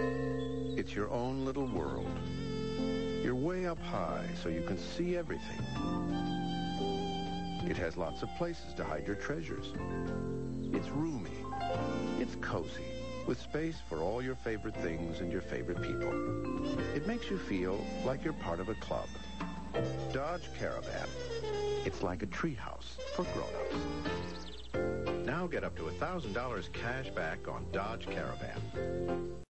It's your own little world. You're way up high, so you can see everything. It has lots of places to hide your treasures. It's roomy. It's cozy, with space for all your favorite things and your favorite people. It makes you feel like you're part of a club. Dodge Caravan. It's like a treehouse for grown-ups. Now get up to $1,000 cash back on Dodge Caravan.